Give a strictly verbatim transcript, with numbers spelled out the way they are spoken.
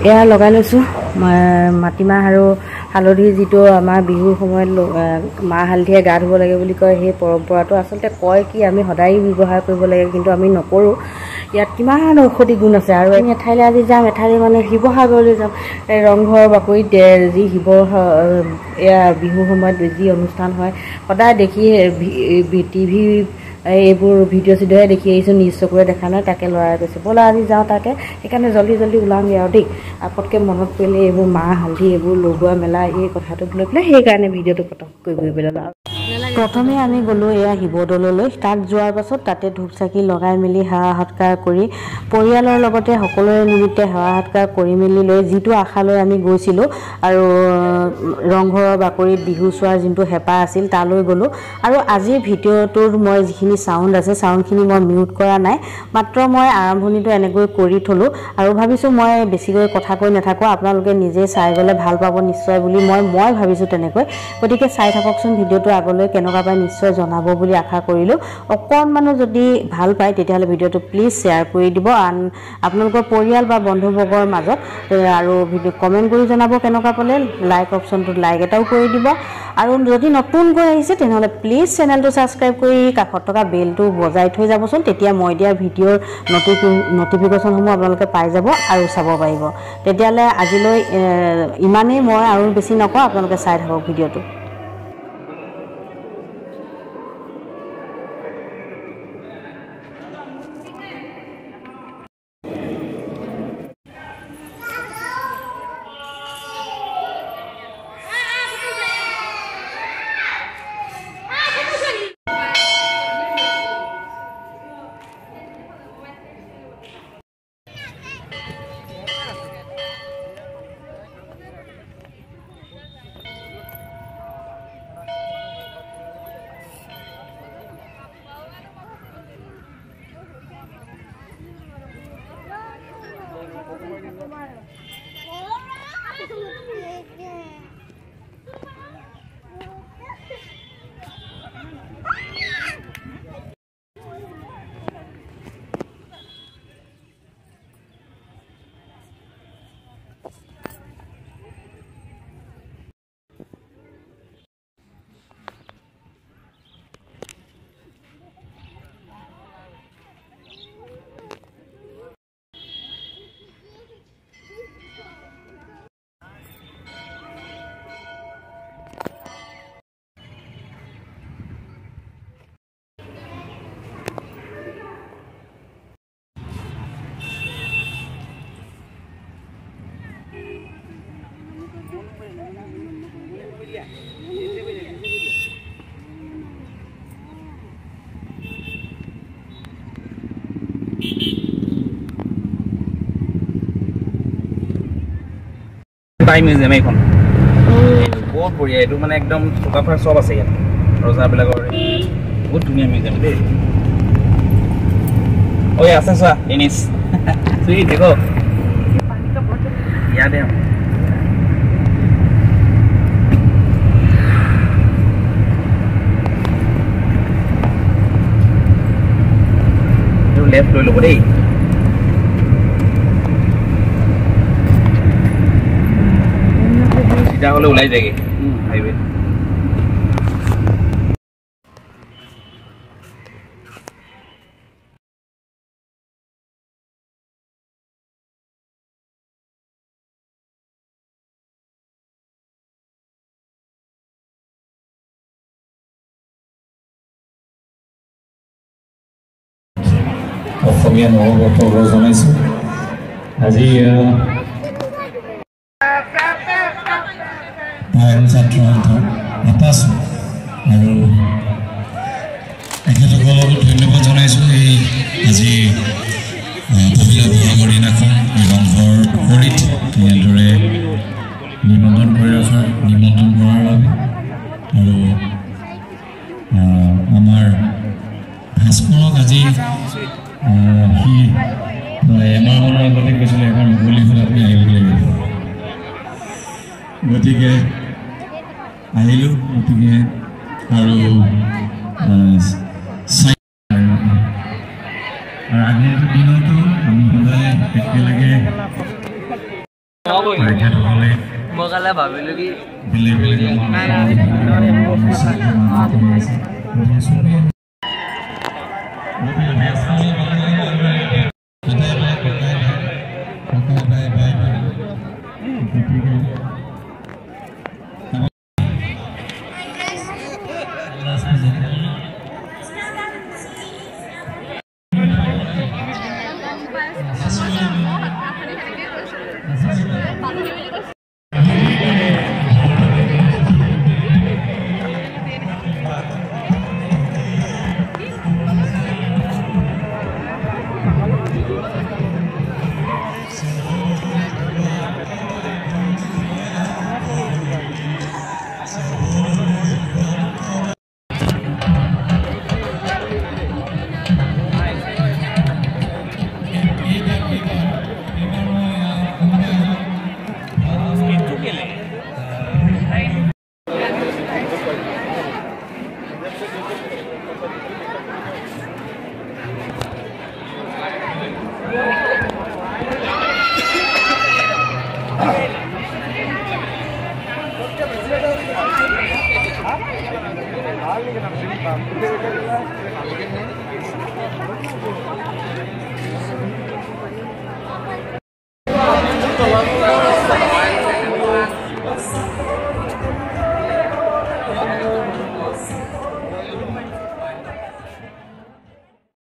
এয়া লগাই লৈছোঁ মাটিমাহ আৰু হালধি যিটো আমাৰ বিহুৰ সময়ত মাহ হালধিয়ে গা ধুব লাগে বুলি কয় সেই পৰম্পৰাটো আচলতে কয় কি আমি সদায় ব্যৱহাৰ কৰিব লাগে কিন্তু আমি নকৰোঁ ইয়াত কিমান ঔষধি গুণ আছে আৰু আমি এঠাইলৈ আজি যাম এঠাইলৈ মানে শিৱসাগৰলৈ যাম ৰংঘৰ বাকৰিত যি শিৱ এয়া বিহুৰ সময়ত যি অনুষ্ঠান হয় সদায় দেখি টিভি এইবোৰ ভিডিঅ' চিডিঅ'হে দেখি আহিছোঁ নিজ চকুৰে দেখা নাই তাকে ল'ৰাই কৈছে ব'লা আজি যাওঁ তাকে সেইকাৰণে জল্দি জল্দি ওলামগৈ আৰু দেই আপতকৈ মনত পৰিলে এইবোৰ মাহ হালধি এইবোৰ লগোৱা মেলা এই কথাটোক লৈ পেলাই সেইকাৰণে ভিডিঅ'টো পটক কৰি গৈ পেলালোঁ প্ৰথমে আমি গ'লোঁ এয়া শিৱদৌললৈ তাত যোৱাৰ পাছত তাতে ধূপ চাকি লগাই মেলি সেৱা সৎকাৰ কৰি পৰিয়ালৰ লগতে সকলোৰে নিমিত্তে সেৱা সৎকাৰ কৰি মেলি লৈ যিটো আশালৈ আমি গৈছিলোঁ আৰু ৰংঘৰৰ বাকৰিত বিহু চোৱাৰ যোনটো হেঁপাহ আছিল তালৈ গ'লোঁ আৰু আজিৰ ভিডিঅ'টোৰ মই যিখিনি চাউণ্ড আছে চাউণ্ডখিনি মই মিউট কৰা নাই মাত্ৰ মই আৰম্ভণিটো এনেকৈ কৰি থলোঁ আৰু ভাবিছোঁ মই বেছিকৈ কথা কৈ নাথাকোঁ আপোনালোকে নিজে চাই গ'লে ভাল পাব নিশ্চয় বুলি মই মই ভাবিছোঁ তেনেকৈ গতিকে চাই থাককচোন ভিডিঅ'টো আগলৈ কেনেকুৱা পায় নিশ্চয় জনাব বুলি আশা কৰিলোঁ অকণমানো যদি ভাল পায় তেতিয়াহ'লে ভিডিঅ'টো প্লিজ শ্বেয়াৰ কৰি দিব আন আপোনালোকৰ পৰিয়াল বা বন্ধুবৰ্গৰ মাজত আৰু ভিডিঅ' কমেণ্ট কৰি জনাব কেনেকুৱা পালে লাইক অপশ্যনটোত লাইক এটাও কৰি দিব আৰু যদি নতুনকৈ আহিছে তেনেহ'লে প্লিজ চেনেলটো ছাবস্ক্ৰাইব কৰি কাষত থকা বেলটো বজাই থৈ যাবচোন তেতিয়া মই দিয়া ভিডিঅ'ৰ নটিফি নটিফিকেশ্যনসমূহ আপোনালোকে পাই যাব আৰু চাব পাৰিব তেতিয়াহ'লে আজিলৈ ইমানেই মই আৰু বেছি নকওঁ আপোনালোকে চাই থাকক ভিডিঅ'টো টাইম মিউজিয়াম এইখন বহুত বঢ়িয়া এইটো মানে একদম চুকাফাৰ চব আছে ইয়াত ৰজাবিলাকৰ বহুত ধুনীয়া মিউজিয়াম দেই ঐ আছে চোৱা টেনিছ চুই দেখো ইয়াতে লেফ্ট লৈ ল'ব দেই সিধা হ'লে ওলাই যায়গে হাইৱে অসমীয়া নৱবৰ্ষ জনাইছোঁ আজি ছাত্ৰ সন্থাৰ আপাছোঁ আৰু এখেতসকলক ধন্যবাদ জনাইছোঁ এই আজি পহিলা বহাগৰ দিনাখন ৰংঘৰ বাকৰিত এনেদৰে নিমন্ত্ৰণ কৰি ৰখাৰ নিমন্ত্ৰণ কৰাৰ বাবে আৰু আমাৰ ভাস্কৰক আজি সি এমাহৰ আগতে কৈছিলে এবাৰ মুকলি হ'ল আপুনি আহিব লাগিব গতিকে আহিলোঁ গতিকে আৰু আগন্তুক দিনতো আমি সদায় একেলগে পৰীক্ষাসকলে মই কালে ভাবিলো কি বেলেগ বেলেগ